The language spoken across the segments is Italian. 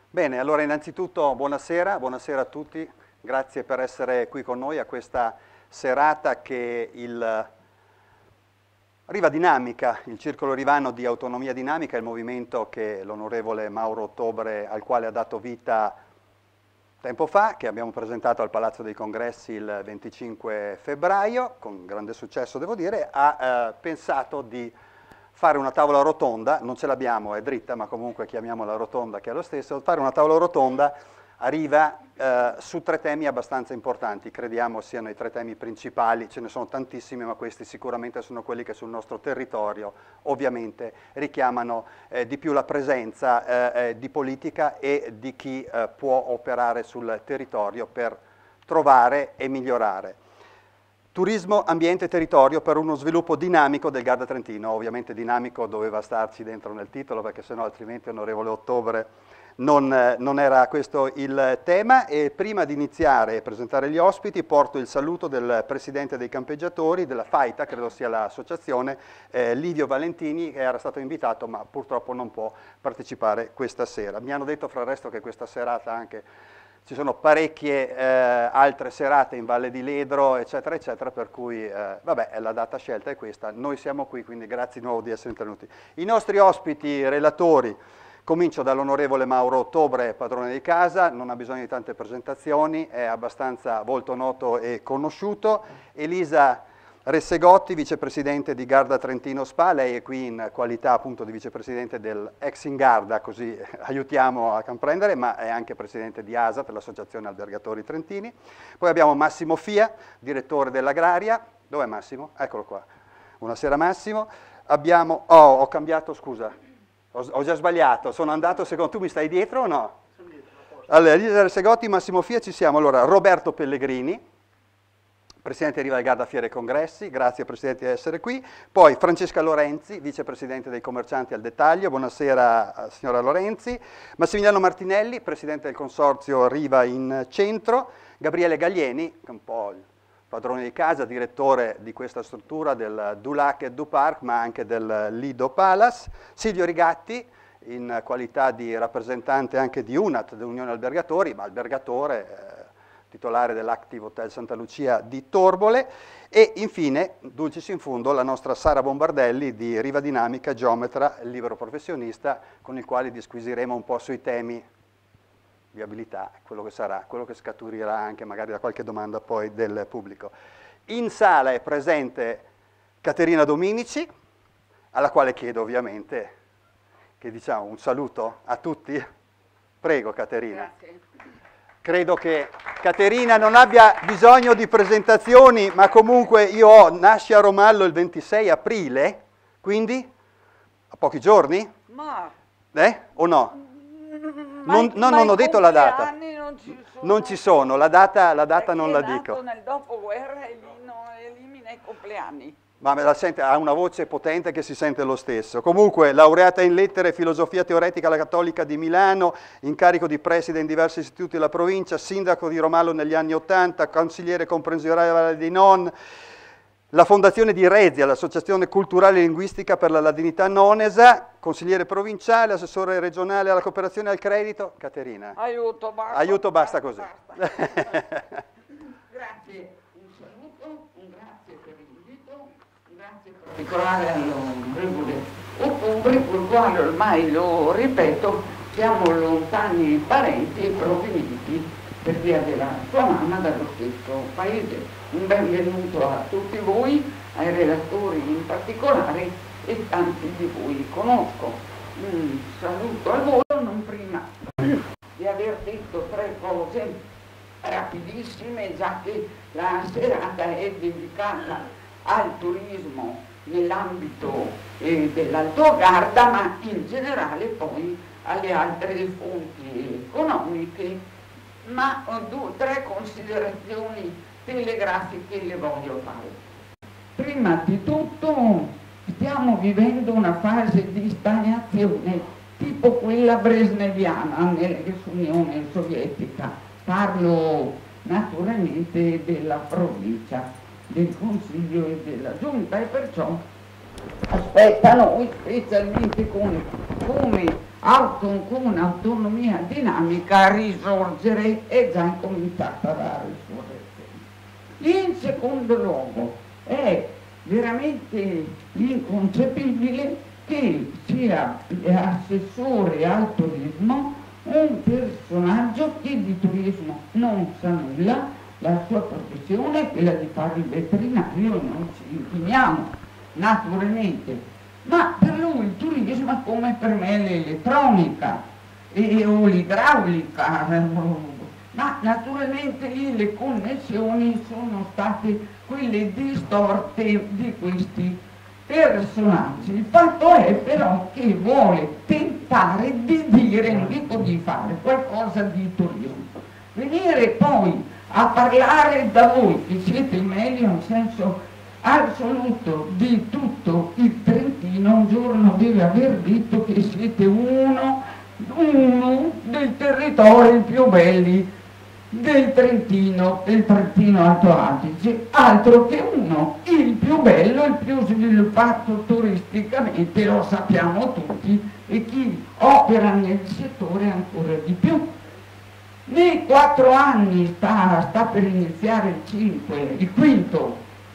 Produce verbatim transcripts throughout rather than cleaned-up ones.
Bene, allora innanzitutto buonasera, buonasera a tutti, grazie per essere qui con noi a questa serata che il Riva Dinamica, il Circolo Rivano di Autonomia Dinamica, il movimento che l'onorevole Mauro Ottobre, al quale ha dato vita tempo fa, che abbiamo presentato al Palazzo dei Congressi il venticinque febbraio, con grande successo devo dire, ha eh, pensato di fare una tavola rotonda, non ce l'abbiamo, è dritta, ma comunque chiamiamola rotonda che è lo stesso, fare una tavola rotonda a Riva eh, su tre temi abbastanza importanti, crediamo siano i tre temi principali, ce ne sono tantissimi, ma questi sicuramente sono quelli che sul nostro territorio ovviamente richiamano eh, di più la presenza eh, eh, di politica e di chi eh, può operare sul territorio per trovare e migliorare. Turismo, ambiente e territorio per uno sviluppo dinamico del Garda Trentino. Ovviamente dinamico doveva starci dentro nel titolo perché sennò altrimenti onorevole Ottobre non, eh, non era questo il tema. E prima di iniziare e presentare gli ospiti porto il saluto del presidente dei campeggiatori della FAITA, credo sia l'associazione, eh, Livio Valentini, che era stato invitato ma purtroppo non può partecipare questa sera. Mi hanno detto fra il resto che questa serata anche ci sono parecchie eh, altre serate in Valle di Ledro, eccetera, eccetera, per cui, eh, vabbè, la data scelta è questa, noi siamo qui, quindi grazie di nuovo di essere intervenuti. I nostri ospiti relatori, comincio dall'onorevole Mauro Ottobre, padrone di casa, non ha bisogno di tante presentazioni, è abbastanza volto noto e conosciuto. Elisa Ressegotti, vicepresidente di Garda Trentino S P A, lei è qui in qualità appunto di vicepresidente dell'ex Ingarda, così aiutiamo a comprendere, ma è anche presidente di A S A T, l'Associazione Albergatori Trentini. Poi abbiamo Massimo Fia, direttore dell'Agraria. Dov'è Massimo? Eccolo qua. Buonasera Massimo. Abbiamo, oh, ho cambiato, scusa, ho, ho già sbagliato, sono andato secondo, tu mi stai dietro o no? Sono dietro, a posto. Allora, Elisa Ressegotti, Massimo Fia, ci siamo. Allora, Roberto Pellegrini, Presidente di Riva del Garda Fiere e Congressi, grazie Presidente di essere qui. Poi Francesca Lorenzi, Vicepresidente dei Commercianti al Dettaglio, buonasera signora Lorenzi. Massimiliano Martinelli, Presidente del Consorzio Riva in Centro. Gabriele Gaglieni, che è un po' il padrone di casa, direttore di questa struttura del Dulac e Duparc, ma anche del Lido Palace. Silvio Rigatti, in qualità di rappresentante anche di U N A T, dell'Unione Albergatori, ma albergatore, eh, titolare dell'Active Hotel Santa Lucia di Torbole, e infine, dulcis in fundo, la nostra Sara Bombardelli di Riva Dinamica, geometra, libero professionista, con il quale disquisiremo un po' sui temi di abilità, quello che sarà, quello che scaturirà anche magari da qualche domanda poi del pubblico. In sala è presente Caterina Dominici, alla quale chiedo ovviamente che diciamo un saluto a tutti. Prego Caterina. Grazie. Credo che Caterina non abbia bisogno di presentazioni, ma comunque io ho, nasci a Romallo il ventisei aprile, quindi a pochi giorni? Ma... Eh? O no? Ma, Non, no, ma non ho detto la data. Non ci sono, non ci sono, la data, la data non la dico. Perché è nato nel dopoguerra e lì non elimina i compleanni. Ma me la sente, ha una voce potente che si sente lo stesso. Comunque, laureata in lettere e filosofia teoretica alla Cattolica di Milano, incarico di preside in diversi istituti della provincia, sindaco di Romallo negli anni Ottanta, consigliere comprensione Valle di Non, la fondazione di Rezia, l'Associazione Culturale e Linguistica per la Ladinità Nonesa, consigliere provinciale, assessore regionale alla cooperazione e al credito. Caterina. Aiuto, basta. Aiuto, basta così. Basta. Grazie. Particolare all'onorevole Ottobre, col quale ormai lo ripeto, siamo lontani parenti e provenienti per via della sua mamma dallo stesso paese. Un benvenuto a tutti voi, ai relatori in particolare e tanti di voi conosco. Un saluto al volo, non prima di aver detto tre cose rapidissime, già che la serata è dedicata al turismo nell'ambito eh, dell'Alto Garda, ma in generale poi alle altre fonti economiche, ma ho due, tre considerazioni telegrafiche le voglio fare. Prima di tutto stiamo vivendo una fase di stagnazione tipo quella brezhneviana nell'Unione Sovietica, parlo naturalmente della provincia, del Consiglio e della Giunta, e perciò aspetta noi, specialmente con come auto, con un'autonomia dinamica a risorgere è già incominciata la risurrezione. In secondo luogo è veramente inconcepibile che sia assessore al turismo un personaggio che di turismo non sa nulla, la sua professione è quella di fare il veterinario, non ci inchiniamo naturalmente, ma per lui il turismo è come per me l'elettronica e, o l'idraulica, ma naturalmente lì le connessioni sono state quelle distorte di questi personaggi. Il fatto è però che vuole tentare di dire, non dico di fare, qualcosa di turismo. Venire poi a parlare da voi, che siete il meglio in senso assoluto di tutto il Trentino, un giorno deve aver detto che siete uno, uno dei territori più belli del Trentino, del Trentino Alto Adige, altro che uno, il più bello, il più sviluppato turisticamente, lo sappiamo tutti, e chi opera nel settore ancora di più. Nei quattro anni sta, sta per iniziare il cinque, il quinto,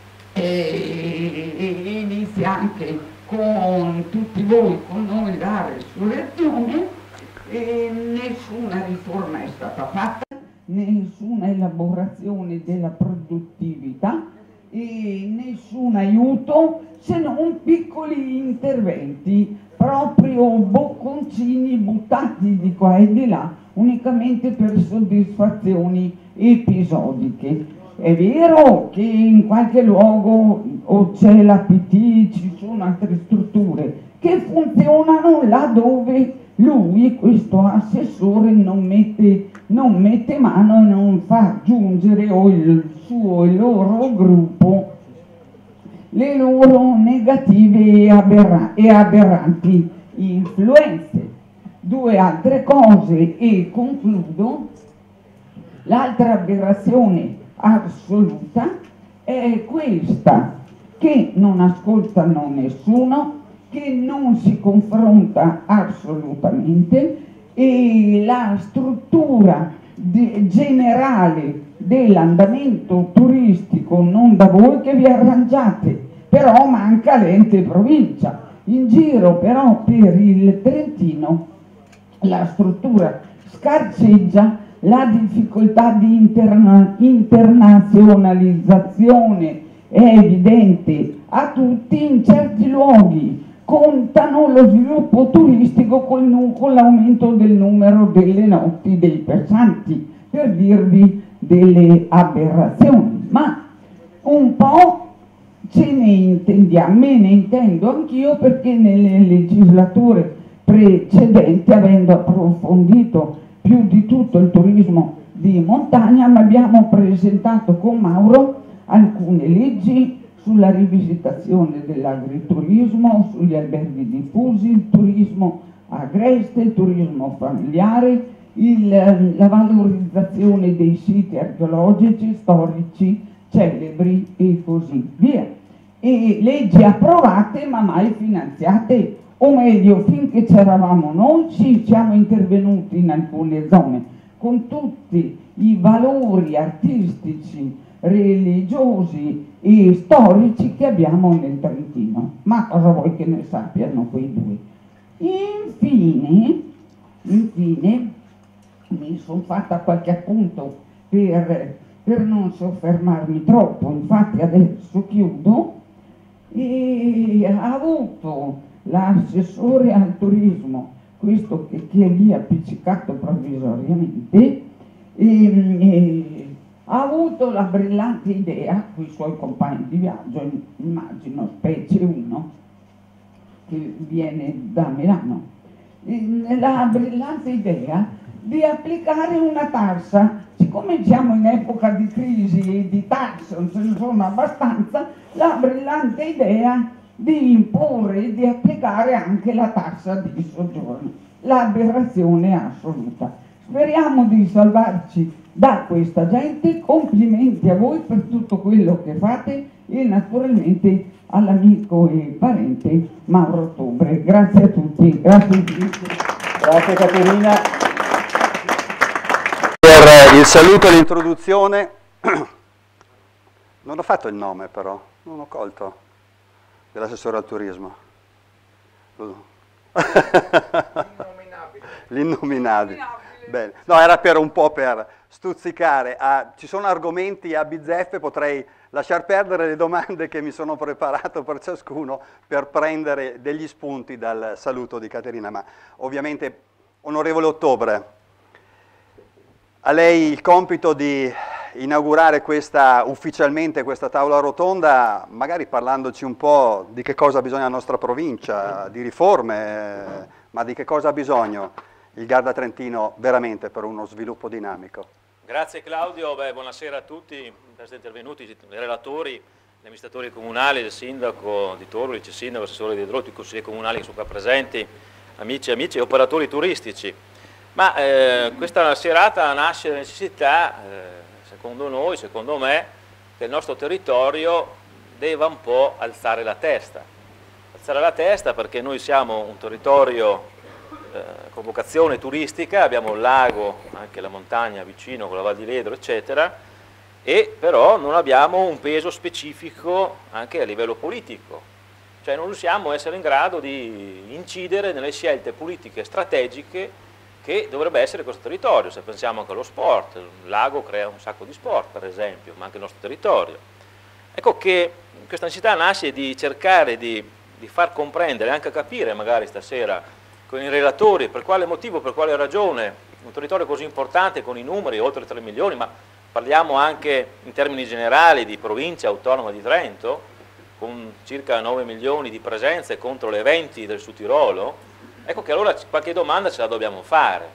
e, e inizia anche con tutti voi, con noi la resurrezione, e nessuna riforma è stata fatta, nessuna elaborazione della produttività e nessun aiuto se non piccoli interventi, proprio bocconcini buttati di qua e di là unicamente per soddisfazioni episodiche. È vero che in qualche luogo o c'è la P T, ci sono altre strutture che funzionano là dove lui, questo assessore, non mette, non mette mano e non fa giungere o il suo, il loro gruppo, le loro negative e, aberra e aberranti influenze. Due altre cose e concludo. L'altra aberrazione assoluta è questa, che non ascoltano nessuno, che non si confronta assolutamente, e la struttura de- generale dell'andamento turistico non da voi che vi arrangiate, però manca l'ente provincia. In giro però per il Trentino la struttura scarseggia, la difficoltà di interna- internazionalizzazione è evidente a tutti. In certi luoghi contano lo sviluppo turistico con, con l'aumento del numero delle notti dei passanti, per dirvi delle aberrazioni, ma un po' ce ne intendiamo, me ne intendo anch'io, perché nelle legislature precedenti, avendo approfondito più di tutto il turismo di montagna, ma abbiamo presentato con Mauro alcune leggi sulla rivisitazione dell'agriturismo, sugli alberghi diffusi, il turismo agreste, il turismo familiare, il, la valorizzazione dei siti archeologici, storici, celebri e così via. E leggi approvate ma mai finanziate, o meglio, finché c'eravamo noi ci siamo intervenuti in alcune zone con tutti i valori artistici, religiosi e storici che abbiamo nel Trentino, ma cosa vuoi che ne sappiano quei due? Infine, infine mi sono fatta qualche appunto per, per non soffermarmi troppo, infatti adesso chiudo. E ha avuto l'assessore al turismo, questo che, che è lì appiccicato provvisoriamente, e, e, ha avuto la brillante idea, con i suoi compagni di viaggio, immagino, specie uno, che viene da Milano, la brillante idea di applicare una tassa. Siccome siamo in epoca di crisi e di tasse, non ce ne sono abbastanza, la brillante idea di imporre e di applicare anche la tassa di soggiorno. L'aberrazione assoluta. Speriamo di salvarci da questa gente, complimenti a voi per tutto quello che fate e naturalmente all'amico e parente Mauro Ottobre. Grazie a tutti. Grazie, Grazie Caterina. Per il saluto e l'introduzione, non ho fatto il nome però, non ho colto, dell'assessore al turismo. L'innominabile. L'innominabile. Bene. No, era per un po' per stuzzicare. Ah, ci sono argomenti a bizzeffe, potrei lasciar perdere le domande che mi sono preparato per ciascuno per prendere degli spunti dal saluto di Caterina, ma ovviamente, onorevole Ottobre, a lei il compito di inaugurare questa, ufficialmente questa tavola rotonda, magari parlandoci un po' di che cosa ha bisogno la nostra provincia, di riforme, ma di che cosa ha bisogno il Garda Trentino veramente per uno sviluppo dinamico. Grazie Claudio, beh, buonasera a tutti, per essere intervenuti, i relatori, gli amministratori comunali, il sindaco di Torbole, il sindaco, l'assessore di Idrotti, i consiglieri comunali che sono qua presenti, amici e amici e operatori turistici. Ma eh, questa serata nasce la necessità, eh, secondo noi, secondo me, che il nostro territorio debba un po' alzare la testa. Alzare la testa perché noi siamo un territorio con vocazione turistica, abbiamo il lago, anche la montagna vicino con la Val di Ledro, eccetera, e però non abbiamo un peso specifico anche a livello politico, cioè non riusciamo a essere in grado di incidere nelle scelte politiche strategiche che dovrebbe essere questo territorio. Se pensiamo anche allo sport, il lago crea un sacco di sport per esempio, ma anche il nostro territorio. Ecco che questa necessità nasce di cercare di, di far comprendere, anche capire magari stasera con i relatori per quale motivo, per quale ragione un territorio così importante con i numeri, oltre tre milioni, ma parliamo anche in termini generali di provincia autonoma di Trento, con circa nove milioni di presenze contro le venti del Sud Tirolo, ecco che allora qualche domanda ce la dobbiamo fare,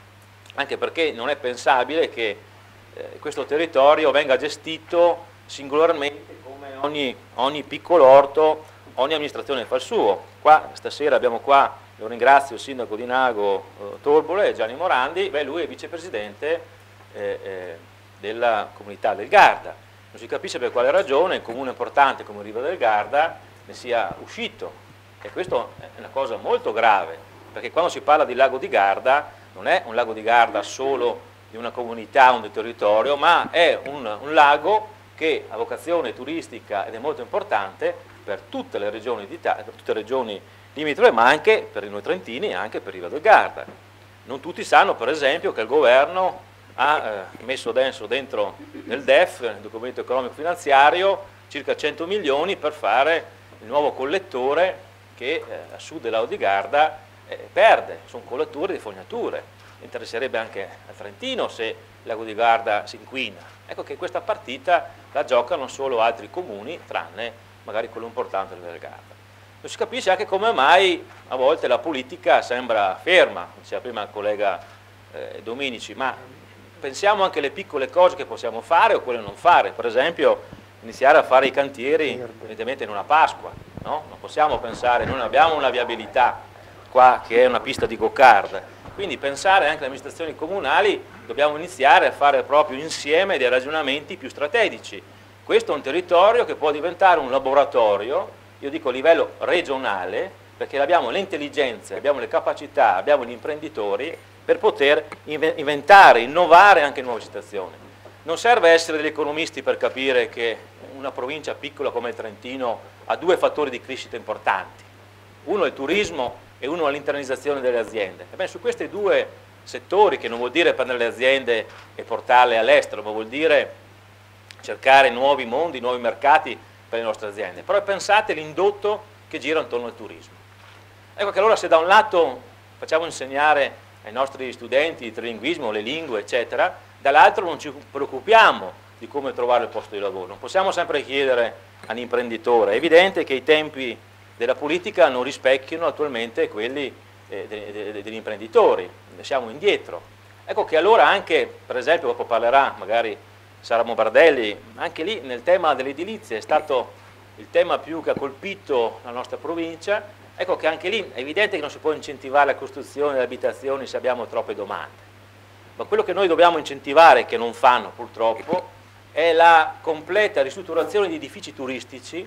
anche perché non è pensabile che eh, questo territorio venga gestito singolarmente come ogni, ogni piccolo orto, ogni amministrazione fa il suo. Qua stasera abbiamo qua, lo ringrazio, il sindaco di Nago eh, Torbole, Gianni Morandi, beh, lui è vicepresidente eh, eh, della comunità del Garda. Non si capisce per quale ragione un comune importante come Riva del Garda ne sia uscito, e questo è una cosa molto grave, perché quando si parla di lago di Garda non è un lago di Garda solo di una comunità, un territorio, ma è un, un lago che ha vocazione turistica ed è molto importante per tutte le regioni d'Italia, per tutte le regioni limitrofe, ma anche per i noi trentini e anche per Riva del Garda. Non tutti sanno per esempio che il governo ha eh, messo dentro, dentro nel D E F, nel documento economico finanziario, circa cento milioni per fare il nuovo collettore che eh, a sud del lago di Garda eh, perde, sono collettori di fognature. Interesserebbe anche al Trentino se il lago di Garda si inquina. Ecco che questa partita la giocano solo altri comuni, tranne magari quello importante del Garda. Non si capisce anche come mai a volte la politica sembra ferma, diceva prima il collega eh, Dominici, ma pensiamo anche alle piccole cose che possiamo fare o quelle non fare, per esempio iniziare a fare i cantieri evidentemente in una Pasqua, no? Non possiamo pensare, noi non abbiamo una viabilità qua che è una pista di go-kart, quindi pensare anche alle amministrazioni comunali, dobbiamo iniziare a fare proprio insieme dei ragionamenti più strategici. Questo è un territorio che può diventare un laboratorio, io dico a livello regionale, perché abbiamo le intelligenze, abbiamo le capacità, abbiamo gli imprenditori per poter inventare, innovare anche nuove situazioni. Non serve essere degli economisti per capire che una provincia piccola come il Trentino ha due fattori di crescita importanti. Uno è il turismo e uno è l'internalizzazione delle aziende. Ebbene, su questi due settori, che non vuol dire prendere le aziende e portarle all'estero, ma vuol dire cercare nuovi mondi, nuovi mercati per le nostre aziende. Però pensate all'indotto che gira intorno al turismo. Ecco che allora se da un lato facciamo insegnare ai nostri studenti il trilinguismo, le lingue, eccetera, dall'altro non ci preoccupiamo di come trovare il posto di lavoro. Non possiamo sempre chiedere all'imprenditore. È evidente che i tempi della politica non rispecchiano attualmente quelli eh, de, de, de, degli imprenditori, siamo indietro. Ecco che allora anche, per esempio, dopo parlerà magari Sara Mobardelli, anche lì nel tema dell'edilizia è stato il tema più che ha colpito la nostra provincia. Ecco che anche lì è evidente che non si può incentivare la costruzione delle abitazioni se abbiamo troppe domande, ma quello che noi dobbiamo incentivare, che non fanno purtroppo, è la completa ristrutturazione di edifici turistici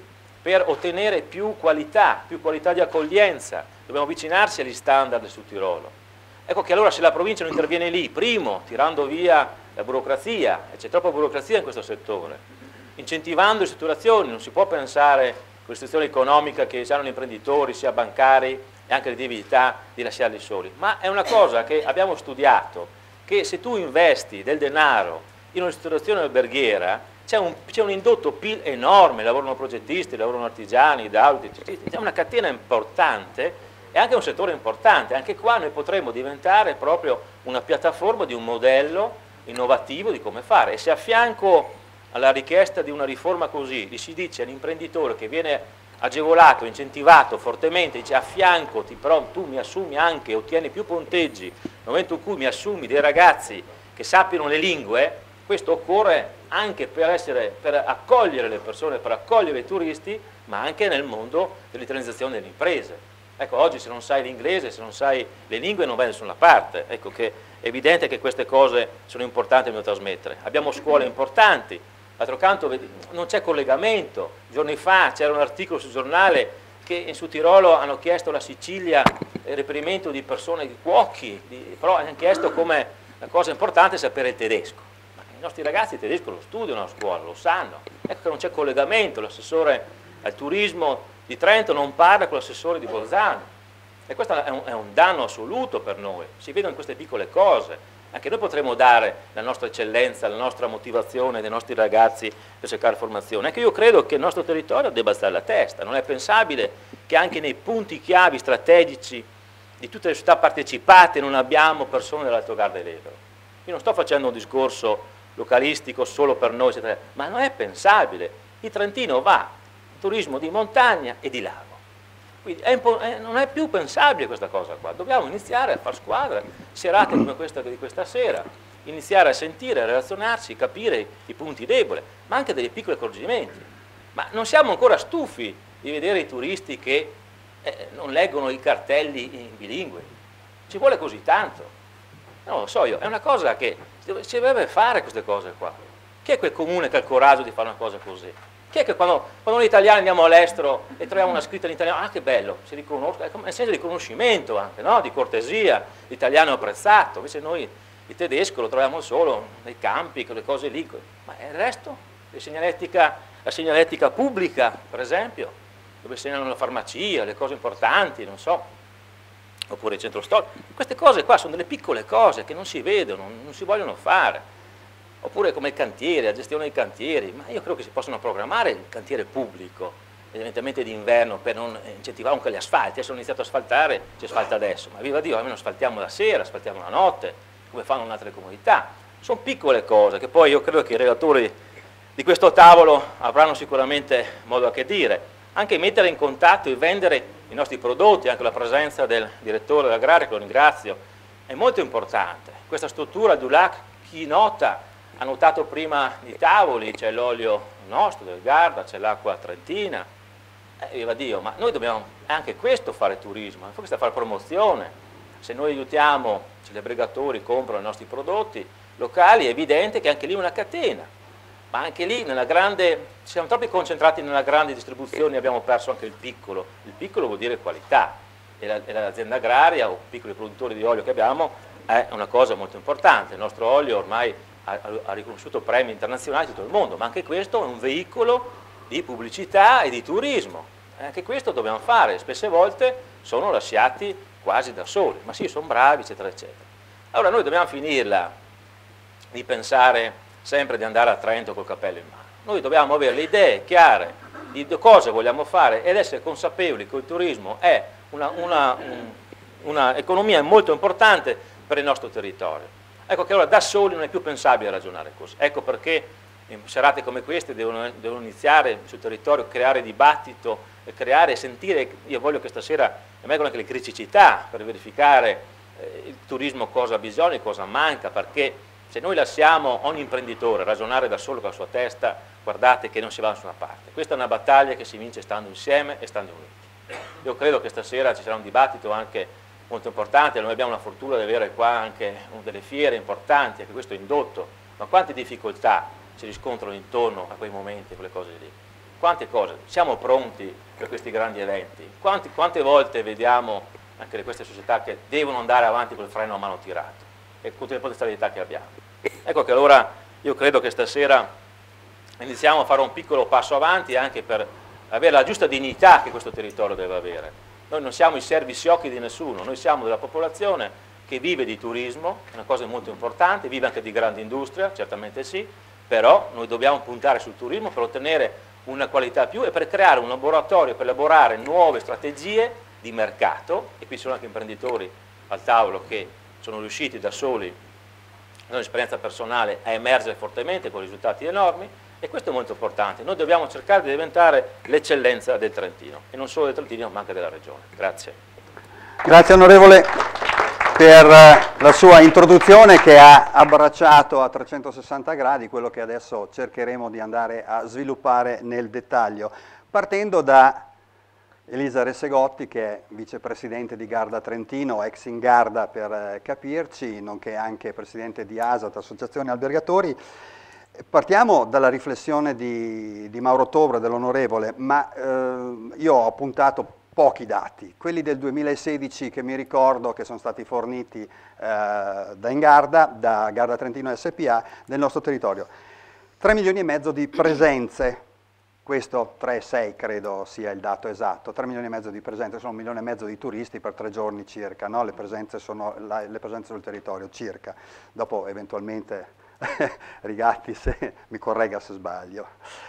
per ottenere più qualità, più qualità di accoglienza, dobbiamo avvicinarsi agli standard del Sud Tirolo. Ecco che allora se la provincia non interviene lì, primo, tirando via la burocrazia, e c'è troppa burocrazia in questo settore, incentivando le strutturazioni, non si può pensare con l'istruzione economica che siano gli imprenditori, sia bancari e anche le divinità di lasciarli soli, ma è una cosa che abbiamo studiato, che se tu investi del denaro in una ristorazione alberghiera c'è un, c'è un indotto P I L enorme, lavorano progettisti, lavorano artigiani, idraulici, c'è una catena importante e anche un settore importante. Anche qua noi potremmo diventare proprio una piattaforma di un modello innovativo di come fare, e se a fianco alla richiesta di una riforma così gli si dice all'imprenditore che viene agevolato, incentivato fortemente, dice a fianco ti, però tu mi assumi anche, ottieni più punteggi nel momento in cui mi assumi dei ragazzi che sappiano le lingue, questo occorre anche per, essere, per accogliere le persone, per accogliere i turisti, ma anche nel mondo dell'italianizzazione delle imprese. Ecco, oggi se non sai l'inglese, se non sai le lingue non vai da nessuna parte. Ecco che è evidente che queste cose sono importanti da trasmettere. Abbiamo scuole importanti, d'altro canto non c'è collegamento. Giorni fa c'era un articolo sul giornale che in Sud Tirolo hanno chiesto alla Sicilia il reperimento di persone, di cuochi, di, però hanno chiesto come la cosa importante sapere il tedesco. I nostri ragazzi il tedesco lo studiano a scuola, lo sanno, ecco che non c'è collegamento, l'assessore al turismo di Trento non parla con l'assessore di Bolzano e questo è un, è un danno assoluto per noi, si vedono in queste piccole cose, anche noi potremmo dare la nostra eccellenza, la nostra motivazione dei nostri ragazzi per cercare formazione, anche io credo che il nostro territorio debba stare alla testa, non è pensabile che anche nei punti chiavi strategici di tutte le città partecipate non abbiamo persone dell'Alto Garda dell'Ebro. Io non sto facendo un discorso localistico solo per noi, eccetera, ma non è pensabile. Il Trentino va in turismo di montagna e di lago. Quindi è è, non è più pensabile questa cosa qua. Dobbiamo iniziare a far squadra, serate come questa di questa sera, iniziare a sentire, a relazionarsi, capire i punti deboli, ma anche dei piccoli accorgimenti. Ma non siamo ancora stufi di vedere i turisti che eh, non leggono i cartelli in bilingue. Ci vuole così tanto. Non lo so io, è una cosa che si deve fare queste cose qua. Chi è quel comune che ha il coraggio di fare una cosa così? Chi è che quando, quando noi italiani andiamo all'estero e troviamo una scritta in italiano, ah che bello, si riconosce, nel senso di riconoscimento anche, no? Di cortesia, l'italiano è apprezzato, invece noi il tedesco lo troviamo solo nei campi, quelle cose lì, ma il resto, la segnaletica, la segnaletica pubblica per esempio, dove segnalano la farmacia, le cose importanti, non so, oppure il centro storico, queste cose qua sono delle piccole cose che non si vedono, non si vogliono fare, oppure come il cantiere, la gestione dei cantieri, ma io credo che si possano programmare il cantiere pubblico, evidentemente d'inverno, per non incentivare anche gli asfalti. Adesso hanno iniziato a asfaltare, si asfalta adesso, ma viva Dio, almeno asfaltiamo la sera, asfaltiamo la notte, come fanno in altre comunità. Sono piccole cose che poi io credo che i relatori di questo tavolo avranno sicuramente modo a che dire. Anche mettere in contatto e vendere i nostri prodotti, anche la presenza del direttore dell'Agraria, che lo ringrazio, è molto importante. Questa struttura D U L A C, chi nota, ha notato prima i tavoli, c'è l'olio nostro del Garda, c'è l'acqua trentina, eh, viva Dio, ma noi dobbiamo anche questo fare turismo, questo fare promozione. Se noi aiutiamo, se gli aggregatori comprano i nostri prodotti locali, è evidente che anche lì è una catena. Ma anche lì nella grande, siamo troppo concentrati nella grande distribuzione e abbiamo perso anche il piccolo. Il piccolo vuol dire qualità e l'azienda agraria o piccoli produttori di olio che abbiamo è una cosa molto importante. Il nostro olio ormai ha, ha riconosciuto premi internazionali di tutto il mondo, ma anche questo è un veicolo di pubblicità e di turismo. Anche questo dobbiamo fare, spesse volte sono lasciati quasi da soli, ma sì, sono bravi, eccetera, eccetera. Allora noi dobbiamo finirla di pensare sempre di andare a Trento col cappello in mano. Noi dobbiamo avere le idee chiare di cosa vogliamo fare ed essere consapevoli che il turismo è una, una, un, una economia molto importante per il nostro territorio. Ecco che allora da soli non è più pensabile ragionare così. Ecco perché in serate come queste devono, devono iniziare sul territorio, creare dibattito, creare e sentire. Io voglio che stasera emergano anche le criticità per verificare eh, il turismo cosa ha bisogno e cosa manca, perché se noi lasciamo ogni imprenditore ragionare da solo con la sua testa, guardate che non si va da nessuna parte. Questa è una battaglia che si vince stando insieme e stando uniti. Io credo che stasera ci sarà un dibattito anche molto importante, noi abbiamo la fortuna di avere qua anche delle fiere importanti, anche questo indotto, ma quante difficoltà si riscontrano intorno a quei momenti, a quelle cose lì. quante cose, siamo pronti per questi grandi eventi? Quanti, quante volte vediamo anche queste società che devono andare avanti col freno a mano tirato e con tutte le potenzialità che abbiamo? Ecco che allora io credo che stasera iniziamo a fare un piccolo passo avanti anche per avere la giusta dignità che questo territorio deve avere. Noi non siamo i serviziocchi di nessuno, noi siamo della popolazione che vive di turismo, è una cosa molto importante, vive anche di grande industria, certamente sì, però noi dobbiamo puntare sul turismo per ottenere una qualità più e per creare un laboratorio, per elaborare nuove strategie di mercato, e qui sono anche imprenditori al tavolo che sono riusciti da soli, nella esperienza personale, a emergere fortemente con risultati enormi, e questo è molto importante. Noi dobbiamo cercare di diventare l'eccellenza del Trentino, e non solo del Trentino ma anche della regione. Grazie. Grazie onorevole per la sua introduzione che ha abbracciato a trecentosessanta gradi quello che adesso cercheremo di andare a sviluppare nel dettaglio, partendo da Elisa Ressegotti, che è vicepresidente di Garda Trentino, ex Ingarda per capirci, nonché anche presidente di A S A T, Associazione Albergatori. Partiamo dalla riflessione di, di Mauro Tobra, dell'onorevole, ma eh, io ho appuntato pochi dati, quelli del duemilasedici che mi ricordo che sono stati forniti eh, da Ingarda, da Garda Trentino S P A, nel nostro territorio. tre milioni e mezzo di presenze, questo tre virgola sei credo sia il dato esatto, tre milioni e mezzo di presenze, sono un milione e mezzo di turisti per tre giorni circa, no? Le presenze sono la, le presenze sul territorio circa, dopo eventualmente Rigatti se mi corregga se sbaglio.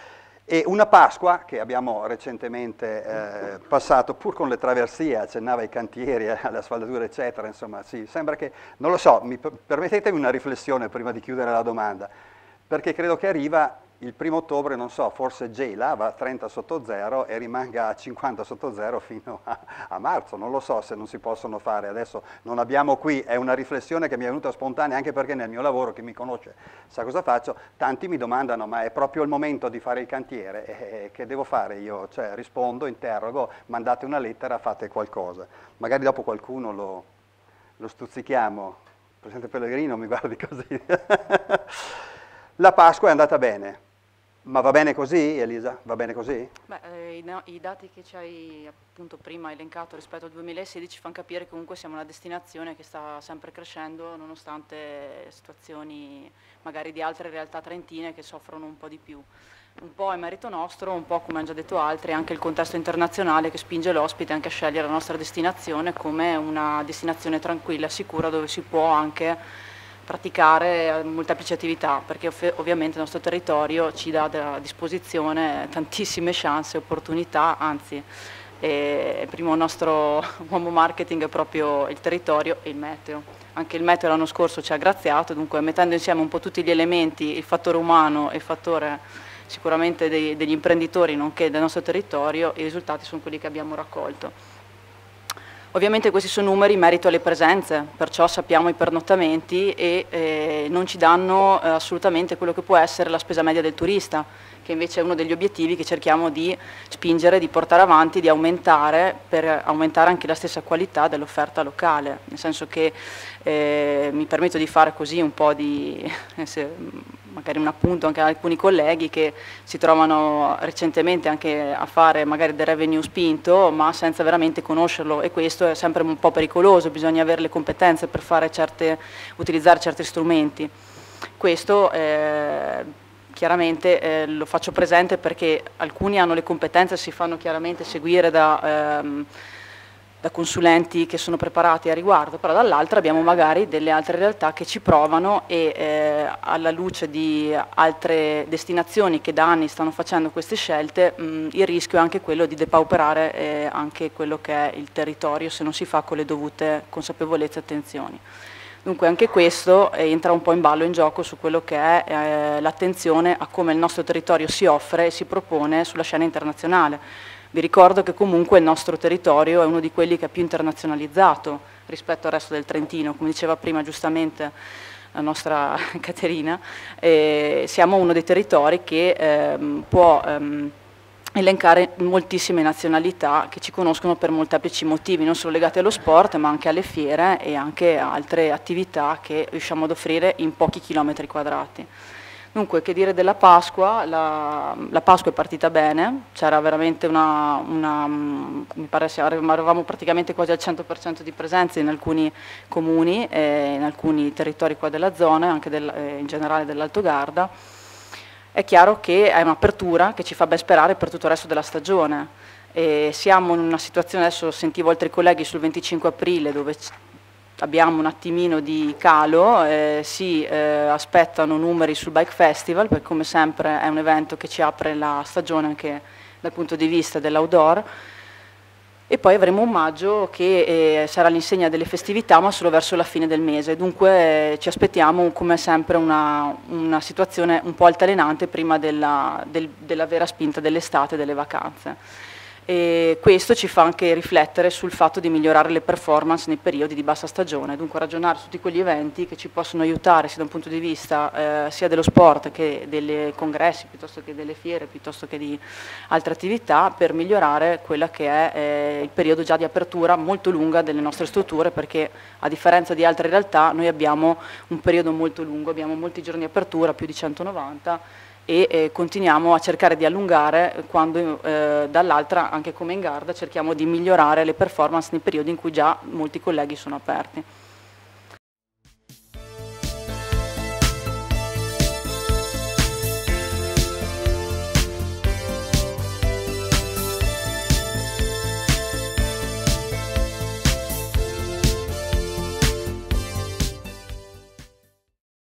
E una Pasqua che abbiamo recentemente eh, passato, pur con le traversie, accennava ai cantieri, alle asfaltature eccetera, insomma sì, sembra che, non lo so, mi, permettetemi una riflessione prima di chiudere la domanda, perché credo che arriva il primo ottobre, non so, forse gela, va a trenta sotto zero e rimanga a cinquanta sotto zero fino a, a marzo, non lo so se non si possono fare, adesso non abbiamo qui, è una riflessione che mi è venuta spontanea anche perché nel mio lavoro, chi mi conosce sa cosa faccio, tanti mi domandano ma è proprio il momento di fare il cantiere, e che devo fare io? Cioè rispondo, interrogo, mandate una lettera, fate qualcosa, magari dopo qualcuno lo, lo stuzzichiamo, Presidente Pellegrino mi guardi così. La Pasqua è andata bene. Ma va bene così, Elisa? Va bene così? Beh, eh, i, no, i dati che ci hai appunto prima elencato rispetto al duemilasedici fanno capire che comunque siamo una destinazione che sta sempre crescendo nonostante situazioni magari di altre realtà trentine che soffrono un po' di più. Un po' è merito nostro, un po' come hanno già detto altri, anche il contesto internazionale che spinge l'ospite anche a scegliere la nostra destinazione come una destinazione tranquilla, sicura, dove si può anche praticare molteplici attività, perché ov ovviamente il nostro territorio ci dà a disposizione tantissime chance e opportunità, anzi eh, il primo nostro uomo marketing è proprio il territorio e il meteo. Anche il meteo l'anno scorso ci ha graziato, dunque mettendo insieme un po' tutti gli elementi, il fattore umano e il fattore sicuramente dei, degli imprenditori nonché del nostro territorio, i risultati sono quelli che abbiamo raccolto. Ovviamente questi sono numeri in merito alle presenze, perciò sappiamo i pernottamenti e eh, non ci danno eh, assolutamente quello che può essere la spesa media del turista, che invece è uno degli obiettivi che cerchiamo di spingere, di portare avanti, di aumentare, per aumentare anche la stessa qualità dell'offerta locale, nel senso che eh, mi permetto di fare così un po' di, se, magari un appunto anche a alcuni colleghi che si trovano recentemente anche a fare magari del revenue spinto, ma senza veramente conoscerlo, e questo è sempre un po' pericoloso, bisogna avere le competenze per fare certe, utilizzare certi strumenti. Questo eh, chiaramente eh, lo faccio presente perché alcuni hanno le competenze, si fanno chiaramente seguire da, ehm, da consulenti che sono preparati a riguardo, però dall'altra abbiamo magari delle altre realtà che ci provano e eh, alla luce di altre destinazioni che da anni stanno facendo queste scelte, mh, il rischio è anche quello di depauperare eh, anche quello che è il territorio se non si fa con le dovute consapevolezze e attenzioni. Dunque anche questo entra un po' in ballo, in gioco su quello che è eh, l'attenzione a come il nostro territorio si offre e si propone sulla scena internazionale. Vi ricordo che comunque il nostro territorio è uno di quelli che è più internazionalizzato rispetto al resto del Trentino, come diceva prima giustamente la nostra Caterina, eh, siamo uno dei territori che ehm, può ehm, elencare moltissime nazionalità che ci conoscono per molteplici motivi, non solo legati allo sport ma anche alle fiere e anche altre attività che riusciamo ad offrire in pochi chilometri quadrati. Dunque, che dire della Pasqua? La, la Pasqua è partita bene, c'era veramente una, una, mi pare sia, eravamo praticamente quasi al cento per cento di presenza in alcuni comuni e in alcuni territori qua della zona, anche del, eh, in generale dell'Alto Garda. È chiaro che è un'apertura che ci fa ben sperare per tutto il resto della stagione. E siamo in una situazione, adesso sentivo altri colleghi sul venticinque aprile, dove abbiamo un attimino di calo, eh, si eh, aspettano numeri sul Bike Festival, perché come sempre è un evento che ci apre la stagione anche dal punto di vista dell'outdoor, e poi avremo un maggio che eh, sarà l'insegna delle festività, ma solo verso la fine del mese, dunque eh, ci aspettiamo come sempre una, una situazione un po' altalenante prima della, del, della vera spinta dell'estate e delle vacanze. E questo ci fa anche riflettere sul fatto di migliorare le performance nei periodi di bassa stagione, dunque ragionare su tutti quegli eventi che ci possono aiutare sia da un punto di vista eh, sia dello sport che dei congressi, piuttosto che delle fiere, piuttosto che di altre attività, per migliorare quella che è eh, il periodo già di apertura molto lunga delle nostre strutture, perché a differenza di altre realtà noi abbiamo un periodo molto lungo, abbiamo molti giorni di apertura, più di centonovanta, e eh, continuiamo a cercare di allungare quando eh, dall'altra, anche come in Garda, cerchiamo di migliorare le performance nei periodi in cui già molti colleghi sono aperti.